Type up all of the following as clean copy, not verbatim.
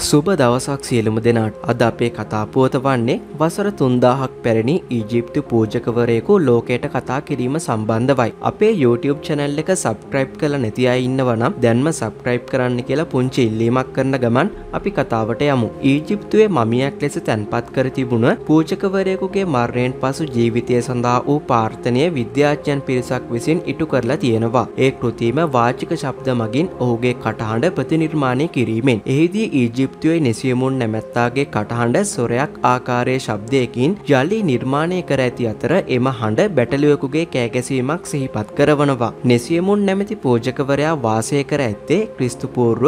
සුබ දවසක් සියලුම දෙනාට. අද අපේ කතා පුවත වන්නේ වසර 3000ක් පැරණි ඊජිප්තු පූජකවරයෙකු ලෝකයට කතා කිරීම සම්බන්ධවයි. අපේ YouTube channel එක subscribe කරලා නැති අය ඉන්නවා නම් දැන්ම subscribe කරන්න කියලා පුංචි ඉල්ලීමක් කරන ගමන් අපි කතාවට යමු. ඊජිප්තුවේ මමියක් ලෙස තැන්පත් කර තිබුණ පූජකවරයෙකුගේ මරණයෙන් පසු ජීවිතය සඳහා වූ ප්‍රාර්ථනීය විද්‍යාඥයන් පිරිසක් විසින් ඉටු කරලා තියෙනවා. ඒ කෘතිම වාචික ශබ්ද මගින් ඔහුගේ කටහඬ ප්‍රතිනිර්මාණය කිරීමෙන්. එහිදී ඊජිප්තුවේ නෙසියමුන් නැමැත්තාගේ කටහඬ සොරයක් ආකාරයේ ශබ්දයකින් යලි නිර්මාණය කර ඇති අතර එම හඬ බැටළුවෙකුගේ කෑගැසීමක් සිහිපත් කරවනවා. නෙසියමුන් නැමැති පූජකවරයා වාසය කර ඇත්තේ ක්‍රිස්තු පූර්ව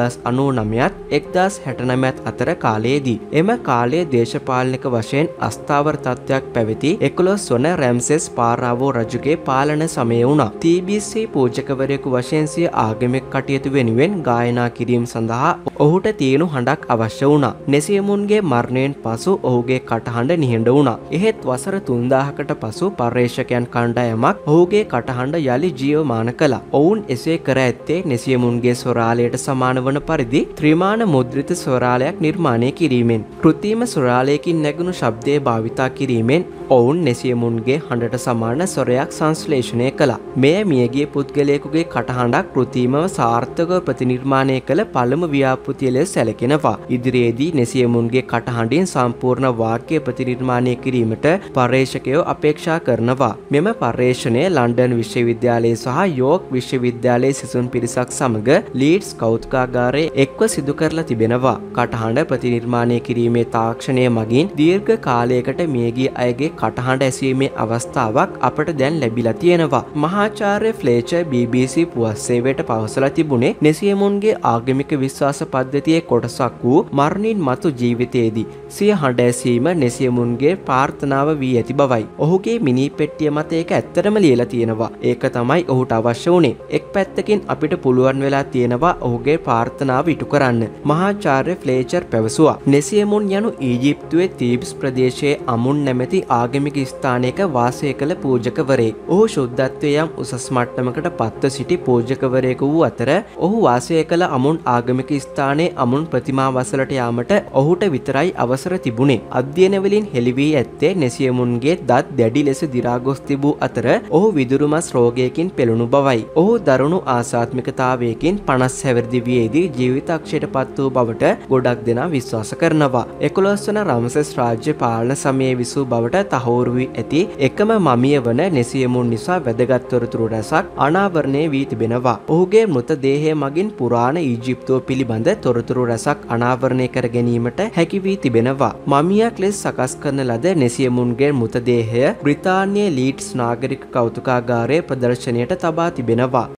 1099ත් 1069ත් අතර කාලයේදී. එම කාලයේ දේශපාලනික වශයෙන් අස්ථාවර තත්ත්වයක් පැවති 11 වන රැම්සෙස් පාරාවෝ රජුගේ පාලන සමය වුණා. TBC පූජකවරයෙකු වශයෙන් සිය ආගමික කටයුතු වෙනුවෙන් ගායනා කිරීම සඳහා ඔහුට තියුණු හඬක් අවශ්‍ය වුණා. නෙසියමුන්ගේ මරණයෙන් පසු ඔහුගේ කටහඬ නිහඬ වුණා. එහෙත් වසර 3000කට පසු පර්යේෂකයන් කණ්ඩායමක් ඔහුගේ කටහඬ යලි ජීවමාන කළා. ඔවුන් එසේ කර ඇත්තේ නෙසියමුන්ගේ ස්වරාලයට සමාන වන පරිදි ත්‍රිමාන මුද්‍රිත ස්වරාලයක් නිර්මාණය කිරීමෙන්. කෘත්‍රිම ස්වරාලයකින් නැගුණු ශබ්දය භාවිතා කිරීමෙන් ඔවුන් නෙසියමුන්ගේ හඬට සමාන ස්වරයක් සංශ්ලේෂණය කළා. මෙය මියගිය පුද්ගලයෙකුගේ කටහඬක් කෘත්‍රිමව සාර්ථකව ප්‍රතිනිර්මාණය කළ පළමු ව්‍යාපෘතිය ලෙස සැලකෙනවා. ඉදිරියේදී නෙසියමුන්ගේ කටහඬින් සම්පූර්ණ වාක්‍ය ප්‍රතිනිර්මාණය කිරීමට පර්යේෂකයෝ අපේක්ෂා කරනවා. මෙම පර්යේෂණය ලන්ඩන් විශ්වවිද්‍යාලයේ සහ යෝර්ක් විශ්වවිද්‍යාලයේ සිසුන් පිරිසක් සමග ලීඩ්ස් කෞතුකාගාරයේ එක්ව සිදු කරලා තිබෙනවා. කටහඬ ප්‍රතිනිර්මාණය කිරීමේ තාක්ෂණය මගින් දීර්ඝ කාලයකට මියගිය අයගේ කටහඬ ඇසීමේ අවස්ථාවක් අපට දැන් ලැබිලා තියෙනවා. මහාචාර්ය ෆ්ලේචර් BBC පුවත් සේවයට පවසලා තිබුණේ නෙසියමුන්ගේ ආගමික විශ්වාස පද්ධතියේ කොටසක් වූ මරණින් මතු ජීවිතයේදී සිය හඬ ඇසීම නෙසියමුන්ගේ ප්‍රාර්ථනාව වී ඇති බවයි. ඔහුගේ මිනි පෙට්ටිය මත ඒක ඇත්තටම ලියලා තියෙනවා. ඒක තමයි ඔහුට අවශ්‍ය වුණේ. එක් පැත්තකින් අපිට පුළුවන් වෙලා තියෙනවා ඔහුගේ ප්‍රාර්ථනාව ඉටු කරන්න. මහාචාර්ය ෆ්ලේචර් පැවසුවා. නෙසියමුන් යනු ඊජිප්තුවේ තීබ්ස් ප්‍රදේශයේ අමුන් නැමැති ආගමික ස්ථානයක වාසය කළ පූජකවරයෙක්. ඔහු ශුද්ධත්වයේ යම් උසස් මට්ටමකට පත්ව සිටි පූජකවරයෙකු වූ අතර ඔහු වාසය කළ අමුන් ආගමික ස්ථානයේ අමුන් ප්‍රතිමා වසලට යාමට ඔහුට විතරයි අවසර තිබුණේ. අධ්‍යයන වලින් හෙළි වී ඇත්තේ නෙසියමුන්ගේ දත් දැඩි ලෙස දි รา ගොස් තිබූ අතර ඔහු විදුරුමස් රෝගයකින් පෙළුණු බවයි. ඔහු දරුණු ආසාත්මිකතාවයකින් 50 හැවිරිදි වියේදී ජීවිතක්ෂයට පත් වූ බවට ගොඩක් දෙනා විශ්වාස කරනවා. 11 වන රාමසෙස් රාජ්‍ය පාලන සමයේ විසූ බවට තහවුරු වී ඇති එකම මමිය වන නෙසියමුන් නිසා වැදගත් තොරතුරු රැසක් අනාවරණය වී තිබෙනවා. ඔහුගේ මෘතදේහය මගින් පුරාණ ඊජිප්තුව පිළිබඳ තොරතුරු රැසක් අනාවරණය කර ගැනීමට හැකි වී තිබෙනවා. මමියක් ලෙස සකස් කරන ලද නෙසියමුන්ගේ මෘතදේහය බ්‍රිතාන්‍යයේ ලීඩ්ස් නාගරික කෞතුකාගාරයේ ප්‍රදර්ශනයට තබා තිබෙනවා.